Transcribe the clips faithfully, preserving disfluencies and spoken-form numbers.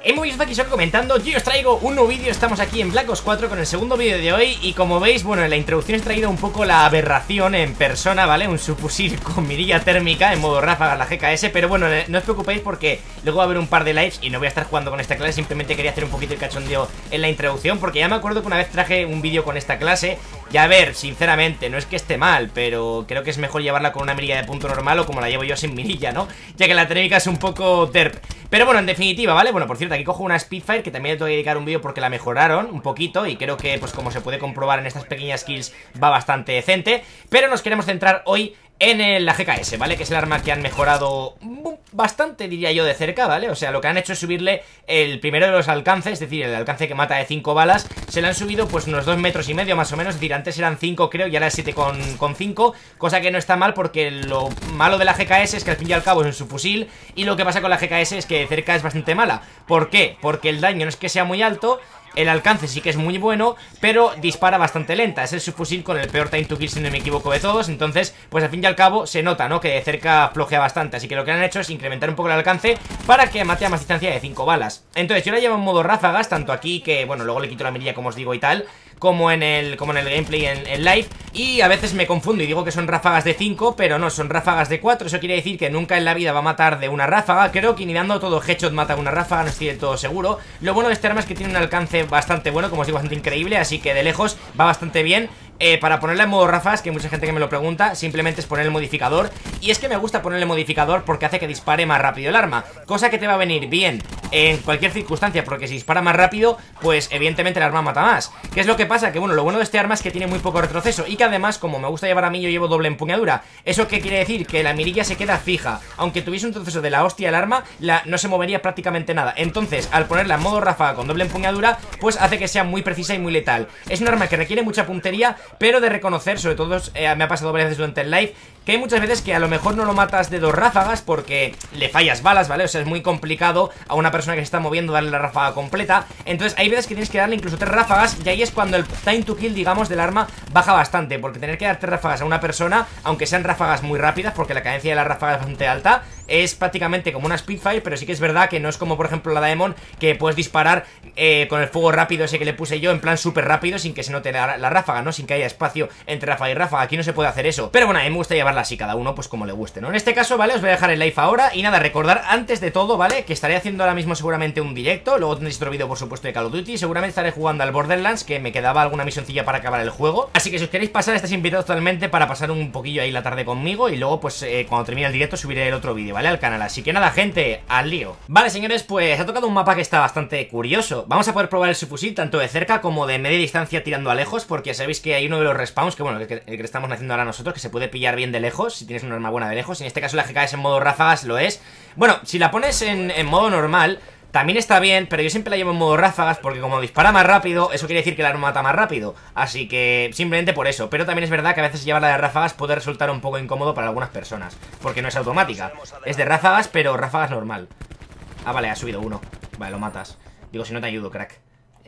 hemos visto aquí solo comentando. Yo os traigo un nuevo vídeo, estamos aquí en Black Ops cuatro con el segundo vídeo de hoy. Y como veis, bueno, en la introducción he traído un poco la aberración en persona, ¿vale? Un subfusil con mirilla térmica en modo ráfaga, la G K S. Pero bueno, no os preocupéis porque luego va a haber un par de lives y no voy a estar jugando con esta clase. Simplemente quería hacer un poquito el cachondeo en la introducción, porque ya me acuerdo que una vez traje un vídeo con esta clase. Y a ver, sinceramente, no es que esté mal, pero creo que es mejor llevarla con una mirilla de punto normal o como la llevo yo sin mirilla, ¿no? Ya que la térmica es un poco derp. Pero bueno, en definitiva, ¿vale? Bueno, por cierto, aquí cojo una Spitfire que también le tengo que dedicar un vídeo porque la mejoraron un poquito. Y creo que, pues como se puede comprobar en estas pequeñas kills, va bastante decente. Pero nos queremos centrar hoy en el, la G K S, ¿vale? Que es el arma que han mejorado bastante, diría yo, de cerca, ¿vale? O sea, lo que han hecho es subirle el primero de los alcances, es decir, el alcance que mata de cinco balas. Se le han subido pues unos dos metros y medio más o menos, es decir, antes eran cinco creo y ahora es siete con cinco. Cosa que no está mal porque lo malo de la G K S es que al fin y al cabo es un subfusil. Y lo que pasa con la G K S es que de cerca es bastante mala. ¿Por qué? Porque el daño no es que sea muy alto. El alcance sí que es muy bueno, pero dispara bastante lenta. Es el subfusil con el peor time to kill, si no me equivoco, de todos. Entonces, pues al fin y al cabo se nota, ¿no? Que de cerca flojea bastante. Así que lo que han hecho es incrementar un poco el alcance para que mate a más distancia de cinco balas. Entonces yo la llevo en modo ráfagas, tanto aquí, que bueno, luego le quito la mirilla como os digo y tal, como en el, como en el gameplay en, en live. Y a veces me confundo y digo que son ráfagas de cinco, pero no, son ráfagas de cuatro. Eso quiere decir que nunca en la vida va a matar de una ráfaga. Creo que ni dando todo headshot mata una ráfaga, no estoy del todo seguro. Lo bueno de este arma es que tiene un alcance bastante bueno, como os digo, bastante increíble, así que de lejos va bastante bien. Eh, para ponerla en modo ráfagas, que hay mucha gente que me lo pregunta, simplemente es poner el modificador. Y es que me gusta ponerle modificador porque hace que dispare más rápido el arma, cosa que te va a venir bien en cualquier circunstancia, porque si dispara más rápido, pues evidentemente el arma mata más. ¿Qué es lo que pasa? Que bueno, lo bueno de este arma es que tiene muy poco retroceso y que además, como me gusta llevar a mí, yo llevo doble empuñadura. ¿Eso qué quiere decir? Que la mirilla se queda fija. Aunque tuviese un retroceso de la hostia el arma, la, no se movería prácticamente nada. Entonces, al ponerla en modo ráfaga con doble empuñadura, pues hace que sea muy precisa y muy letal. Es un arma que requiere mucha puntería, pero de reconocer, sobre todo eh, me ha pasado varias veces durante el live, que hay muchas veces que a lo mejor no lo matas de dos ráfagas porque le fallas balas, ¿vale? O sea, es muy complicado a una persona que se está moviendo darle la ráfaga completa. Entonces hay veces que tienes que darle incluso tres ráfagas y ahí es cuando el time to kill, digamos, del arma baja bastante, porque tener que dar tres ráfagas a una persona, aunque sean ráfagas muy rápidas, porque la cadencia de la ráfaga es bastante alta, es prácticamente como una Spitfire, pero sí que es verdad que no es como por ejemplo la Daemon, que puedes disparar eh, con el fuego rápido ese que le puse yo, en plan súper rápido, sin que se note la, la ráfaga, ¿no? Sin que haya espacio entre ráfaga y ráfaga. Aquí no se puede hacer eso, pero bueno, a mí me gusta llevarla así, cada uno pues como le guste, ¿no? En este caso, ¿vale? Os voy a dejar el live ahora y nada, recordar antes de todo, ¿vale? Que estaré haciendo ahora mismo seguramente un directo, luego tendréis otro vídeo por supuesto de Call of Duty, seguramente estaré jugando al Borderlands, que me quedaba alguna misioncilla para acabar el juego, así que si os queréis pasar, estáis invitados totalmente para pasar un poquillo ahí la tarde conmigo y luego pues eh, cuando termine el directo subiré el otro vídeo, ¿vale? Al canal, así que nada, gente, al lío. Vale, señores, pues ha tocado un mapa que está bastante curioso. Vamos a poder probar el subfusil tanto de cerca como de media distancia tirando a lejos, porque sabéis que hay uno de los respawns, que bueno, el que, el que estamos haciendo ahora nosotros, que se puede pillar bien de lejos, si tienes un arma buena de lejos. En este caso la G K S en modo ráfagas lo es. Bueno, si la pones en, en modo normal también está bien, pero yo siempre la llevo en modo ráfagas porque como dispara más rápido, eso quiere decir que el arma mata más rápido. Así que simplemente por eso. Pero también es verdad que a veces llevarla de ráfagas puede resultar un poco incómodo para algunas personas, porque no es automática. Es de ráfagas, pero ráfagas normal. Ah, vale, ha subido uno. Vale, lo matas. Digo, si no te ayudo, crack.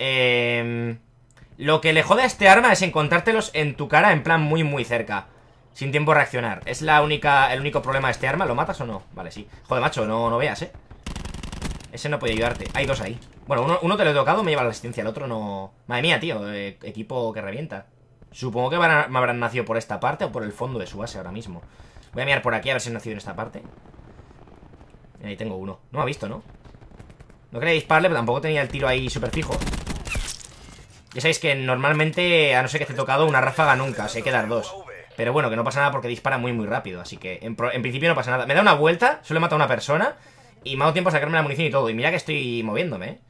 Eh... Lo que le jode a este arma es encontrártelos en tu cara en plan muy muy cerca, sin tiempo a reaccionar. Es la única, el único problema de este arma. ¿Lo matas o no? Vale, sí. Joder, macho, no, no veas, ¿eh? Ese no puede ayudarte. Hay dos ahí. Bueno, uno, uno te lo he tocado, me lleva la asistencia. El otro no... Madre mía, tío. Eh, equipo que revienta. Supongo que van a, me habrán nacido por esta parte o por el fondo de su base ahora mismo. Voy a mirar por aquí a ver si han nacido en esta parte. Ahí tengo uno. No me ha visto, ¿no? No quería dispararle, pero tampoco tenía el tiro ahí súper fijo. Ya sabéis que normalmente, a no ser que esté tocado, una ráfaga nunca. O sea, hay que dar dos. Pero bueno, que no pasa nada porque dispara muy muy rápido. Así que en, en principio no pasa nada. Me da una vuelta, solo he matado a una persona y me ha dado tiempo a sacarme la munición y todo. Y mira que estoy moviéndome, ¿eh?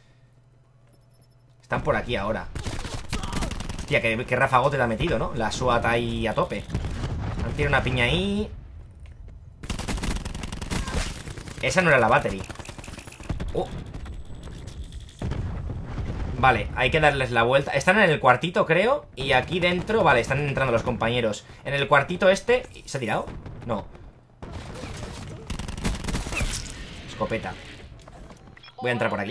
Están por aquí ahora. Hostia, qué, qué rafagote te ha metido, ¿no? La SWAT ahí a tope. Han tirado una piña ahí. Esa no era la battery. Oh. Vale, hay que darles la vuelta. Están en el cuartito, creo. Y aquí dentro, vale, están entrando los compañeros. En el cuartito este... ¿Se ha tirado? No. Escopeta. Voy a entrar por aquí.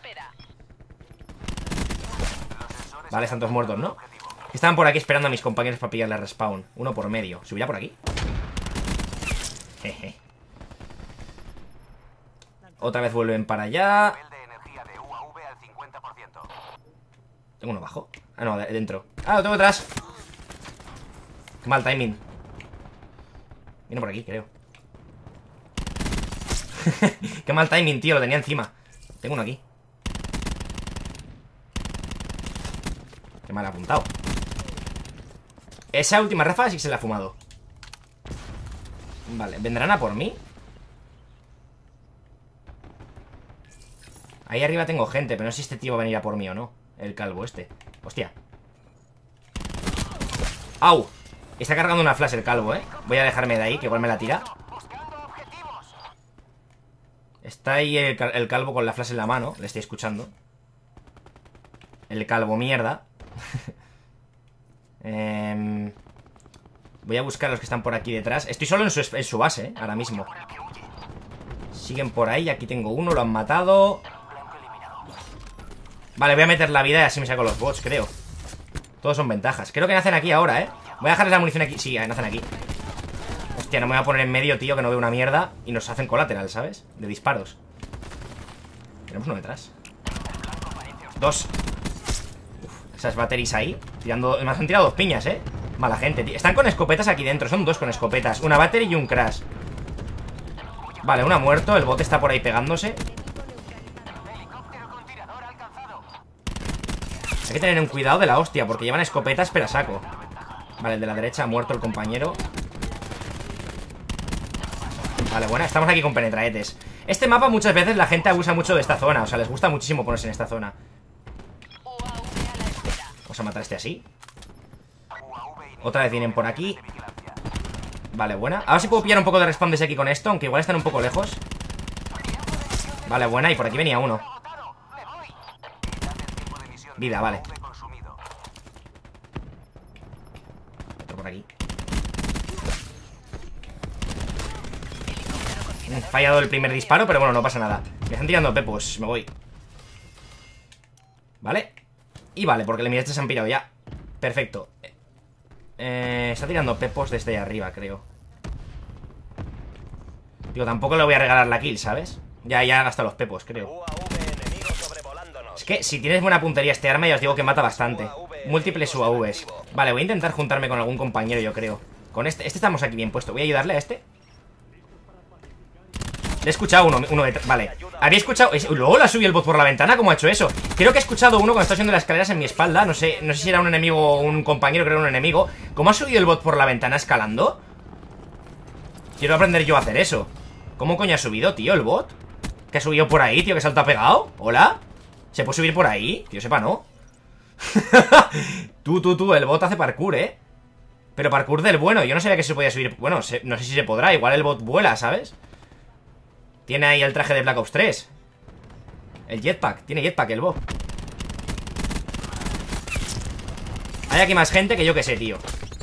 Vale, están todos muertos, ¿no? Estaban por aquí esperando a mis compañeros para pillarle respawn. Uno por medio. ¿Subirá por aquí? Jeje. Otra vez vuelven para allá. Tengo uno abajo. Ah, no, de dentro. Ah, lo tengo detrás. Qué mal timing. Viene por aquí, creo. Qué mal timing, tío, lo tenía encima. Tengo uno aquí. Qué mal apuntado. Esa última ráfaga sí que se la ha fumado. Vale, ¿vendrán a por mí? Ahí arriba tengo gente, pero no sé si este tío va a venir a por mí o no. El calvo este. Hostia. ¡Au! Está cargando una flash el calvo, ¿eh? Voy a dejarme de ahí, que igual me la tira. Está ahí el, cal el calvo con la flash en la mano. Le estoy escuchando. El calvo mierda. eh, Voy a buscar a los que están por aquí detrás. Estoy solo en su, en su base, ¿eh? Ahora mismo. Siguen por ahí, aquí tengo uno, lo han matado. Vale, voy a meter la vida y así me saco los bots, creo. Todos son ventajas. Creo que nacen aquí ahora, ¿eh? Voy a dejarles la munición aquí. Sí, nacen aquí. Hostia, no me voy a poner en medio, tío, que no veo una mierda. Y nos hacen colateral, ¿sabes? De disparos. Tenemos uno detrás. Dos. Uf, esas batteries ahí tirando. Me han tirado dos piñas, ¿eh? Mala gente, tío. Están con escopetas aquí dentro. Son dos con escopetas. Una battery y un crash. Vale, uno ha muerto. El bot está por ahí pegándose. Hay que tener un cuidado de la hostia, porque llevan escopetas pero a saco. Vale, el de la derecha ha muerto el compañero. Vale, bueno, estamos aquí con penetraetes. Este mapa muchas veces la gente abusa mucho de esta zona. O sea, les gusta muchísimo ponerse en esta zona. Vamos a matar a este así. Otra vez vienen por aquí. Vale, buena. Ahora sí puedo pillar un poco de respawn desde aquí con esto, aunque igual están un poco lejos. Vale, buena, y por aquí venía uno. Vida, vale. Otro por aquí. He fallado el primer disparo, pero bueno, no pasa nada. Me están tirando pepos, me voy. Vale. Y vale, porque el mirete se han pirado ya. Perfecto. eh, Está tirando pepos desde ahí arriba, creo. Digo, tampoco le voy a regalar la kill, ¿sabes? Ya, ya ha gastado los pepos, creo. Es que si tienes buena puntería este arma, ya os digo que mata bastante. Múltiples U A Vs. Vale, voy a intentar juntarme con algún compañero, yo creo. Con este, este estamos aquí bien puesto. Voy a ayudarle a este. Le he escuchado uno, uno de... Vale, había escuchado... Luego la subí el bot por la ventana, ¿cómo ha hecho eso? Creo que he escuchado uno cuando está subiendo las escaleras en mi espalda. No sé, no sé si era un enemigo o un compañero, creo que era un enemigo. ¿Cómo ha subido el bot por la ventana escalando? Quiero aprender yo a hacer eso. ¿Cómo coño ha subido, tío, el bot? ¿Que ha subido por ahí, tío? ¿Que salta pegado? ¿Hola? ¿Se puede subir por ahí? Que yo sepa, ¿no? Tú, tú, tú, el bot hace parkour, ¿eh? Pero parkour del bueno, yo no sabía que se podía subir. Bueno, se, no sé si se podrá, igual el bot vuela, ¿sabes? Tiene ahí el traje de Black Ops tres. El jetpack, tiene jetpack el bot. Hay aquí más gente que yo que sé, tío.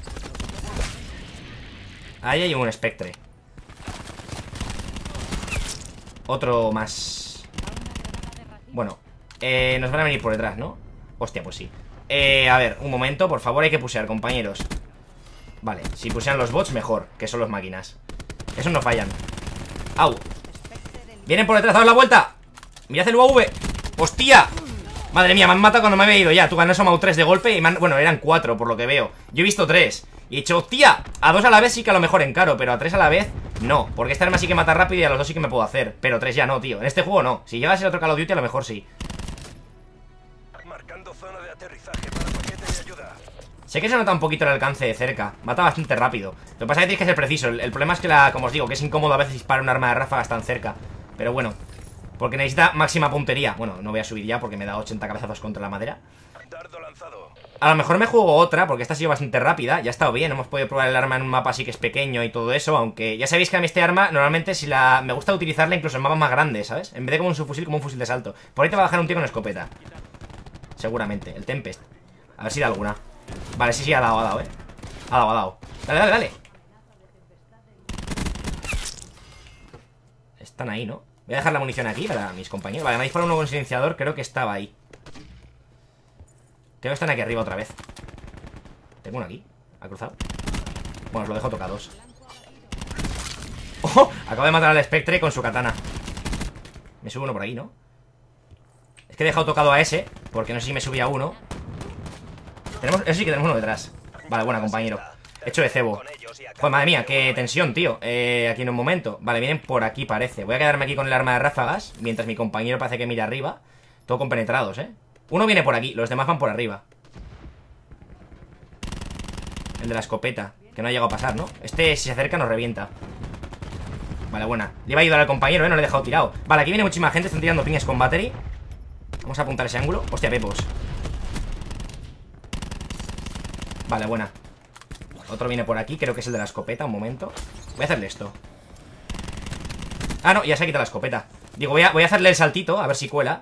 Ahí hay un Spectre. Otro más. Bueno, eh, nos van a venir por detrás, ¿no? Hostia, pues sí. eh, A ver, un momento, por favor, hay que pusear, compañeros. Vale, si pusean los bots, mejor. Que son los máquinas. Esos no fallan. Au. Vienen por detrás, daos la vuelta. Mirad el U A V. ¡Hostia! Madre mía, me han matado cuando me había ido ya. Tú ganas a tres de golpe y me han... Bueno, eran cuatro por lo que veo. Yo he visto tres. Y he dicho, hostia, a dos a la vez sí que a lo mejor encaro, pero a tres a la vez no. Porque esta arma sí que mata rápido y a los dos sí que me puedo hacer. Pero tres ya no, tío. En este juego no. Si llegas el otro Call of Duty a lo mejor sí. Marcando zona de aterrizaje para paquete de ayuda. Sé que se nota un poquito el alcance de cerca. Mata bastante rápido. Lo que pasa es que tienes que ser preciso. El, el problema es que, la, como os digo, que es incómodo a veces disparar un arma de ráfagas tan cerca. Pero bueno, porque necesita máxima puntería. Bueno, no voy a subir ya porque me da ochenta cabezazos contra la madera. Dardo lanzado. A lo mejor me juego otra, porque esta ha sido bastante rápida. Ya ha estado bien, hemos podido probar el arma en un mapa así que es pequeño y todo eso. Aunque ya sabéis que a mí este arma, normalmente si la me gusta utilizarla incluso en mapas más grandes, ¿sabes? En vez de como un subfusil, como un fusil de salto. Por ahí te va a bajar un tío con escopeta. Seguramente, el Tempest. A ver si da alguna. Vale, sí, sí, ha dado, ha dado, eh Ha dado, ha dado. Dale, dale, dale. Están ahí, ¿no? Voy a dejar la munición aquí para mis compañeros. Vale, me ha disparado uno con silenciador, creo que estaba ahí. Creo que están aquí arriba otra vez. Tengo uno aquí, ha cruzado. Bueno, os lo dejo tocados. ¡Oh! Acabo de matar al Spectre con su katana. Me subo uno por ahí, ¿no? Es que he dejado tocado a ese, porque no sé si me subía uno. Tenemos, eso sí que tenemos uno detrás. Vale, buena, compañero. Hecho de cebo. Joder, madre mía, qué tensión, tío. eh, Aquí en un momento. Vale, vienen por aquí, parece. Voy a quedarme aquí con el arma de ráfagas, mientras mi compañero parece que mira arriba. Todo compenetrados, eh. Uno viene por aquí, los demás van por arriba. El de la escopeta, que no ha llegado a pasar, ¿no? Este, si se acerca, nos revienta. Vale, buena. Le iba a ayudar al compañero, ¿eh? No le he dejado tirado. Vale, aquí viene muchísima gente, están tirando piñas con battery. Vamos a apuntar ese ángulo. Hostia, pepos. Vale, buena. Otro viene por aquí, creo que es el de la escopeta. Un momento. Voy a hacerle esto. Ah, no, ya se ha quitado la escopeta. Digo, voy a, voy a hacerle el saltito, a ver si cuela.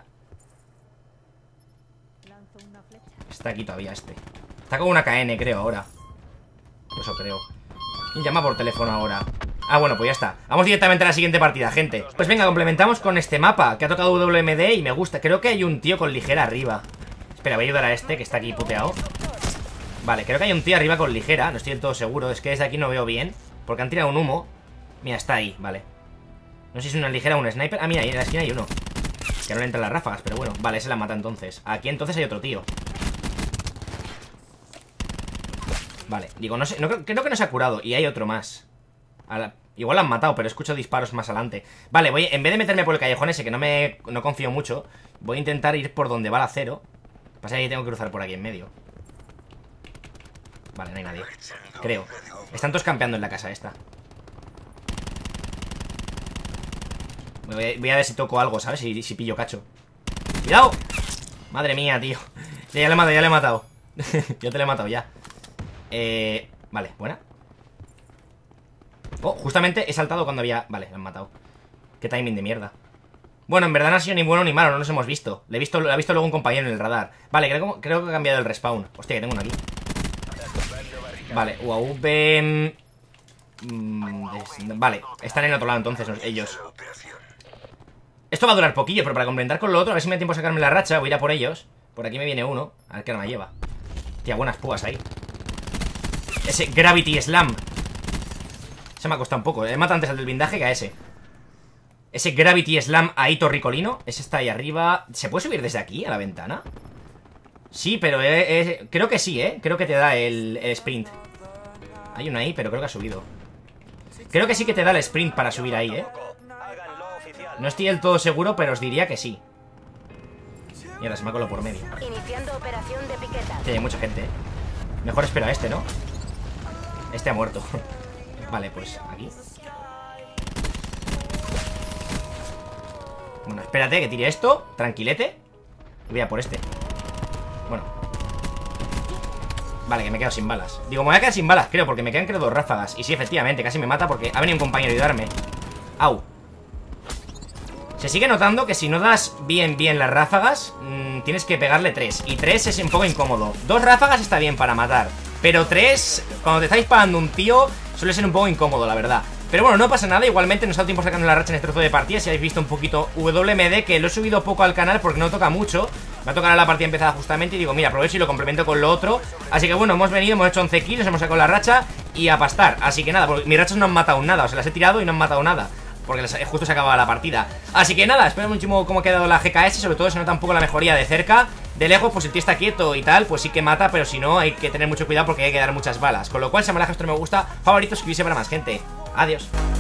Está aquí todavía este. Está con una K N, creo, ahora. Eso creo. ¿Quién llama por teléfono ahora? Ah, bueno, pues ya está. Vamos directamente a la siguiente partida, gente. Pues venga, complementamos con este mapa que ha tocado W M D y me gusta. Creo que hay un tío con ligera arriba. Espera, voy a ayudar a este que está aquí puteado. Vale, creo que hay un tío arriba con ligera. No estoy del todo seguro, es que desde aquí no veo bien, porque han tirado un humo. Mira, está ahí, vale. No sé si es una ligera o un sniper. Ah, mira, ahí en la esquina hay uno. Que no le entran las ráfagas, pero bueno. Vale, ese la mata entonces. Aquí entonces hay otro tío. Vale, digo, no sé, no, creo que no se ha curado. Y hay otro más. La, igual lo han matado, pero escucho disparos más adelante. Vale, voy, en vez de meterme por el callejón ese, que no me no confío mucho, voy a intentar ir por donde va el acero. Pasa que tengo que cruzar por aquí en medio. Vale, no hay nadie, creo. Están todos campeando en la casa esta. Voy a, voy a ver si toco algo, ¿sabes? Si, si pillo cacho. ¡Cuidado! Madre mía, tío. Ya, ya le he matado, ya le he matado. Ya te le he matado, ya. Eh... Vale, buena. Oh, justamente he saltado cuando había... Vale, lo han matado. Qué timing de mierda. Bueno, en verdad no ha sido ni bueno ni malo, no nos hemos visto. Le he visto, lo ha visto luego un compañero en el radar. Vale, creo, creo que ha cambiado el respawn. Hostia, que tengo uno aquí. Vale, U A V... Mm, vale, están en el otro lado entonces ellos. Esto va a durar poquillo, pero para complementar con lo otro, a ver si me da tiempo a sacarme la racha. Voy a ir a por ellos. Por aquí me viene uno, a ver qué arma lleva. Tía, buenas púas ahí. Ese Gravity Slam. Se me ha costado un poco, he matado antes al del blindaje que a ese. Ese Gravity Slam ahí torricolino. Ese está ahí arriba. ¿Se puede subir desde aquí a la ventana? Sí, pero eh, eh, creo que sí, eh creo que te da el, el sprint. Hay uno ahí, pero creo que ha subido. Creo que sí que te da el sprint para subir ahí, eh no estoy del todo seguro, pero os diría que sí. Mierda, se me ha colado por medio. Iniciando operación de piqueta. Sí, hay mucha gente, eh mejor espero a este, ¿no? Este ha muerto. Vale, pues aquí. Bueno, espérate que tire esto. Tranquilete. Y voy a por este. Bueno. Vale, que me he quedado sin balas. Digo, me voy a quedar sin balas, creo, porque me quedan creo dos ráfagas. Y sí, efectivamente, casi me mata porque ha venido un compañero a ayudarme. Au. Se sigue notando que si no das bien, bien las ráfagas, mmm, tienes que pegarle tres. Y tres es un poco incómodo. Dos ráfagas está bien para matar, pero tres, cuando te estáis pagando un tío, suele ser un poco incómodo, la verdad. Pero bueno, no pasa nada, igualmente nos ha dado tiempo sacando la racha en este trozo de partida. Si habéis visto un poquito W M D, que lo he subido poco al canal porque no toca mucho. Me ha tocado la partida empezada justamente y digo, mira, aprovecho y lo complemento con lo otro. Así que bueno, hemos venido, hemos hecho once kills, hemos sacado la racha y a pastar. Así que nada, porque mis rachas no han matado nada, o sea, las he tirado y no han matado nada, porque les, justo se acababa la partida. Así que nada, espero muchísimo cómo ha quedado la G K S. Sobre todo se nota un poco la mejoría de cerca. De lejos, pues el tío está quieto y tal, pues sí que mata, pero si no, hay que tener mucho cuidado porque hay que dar muchas balas. Con lo cual, si me dejas esto me gusta, favorito, suscribirse para más gente. Adiós.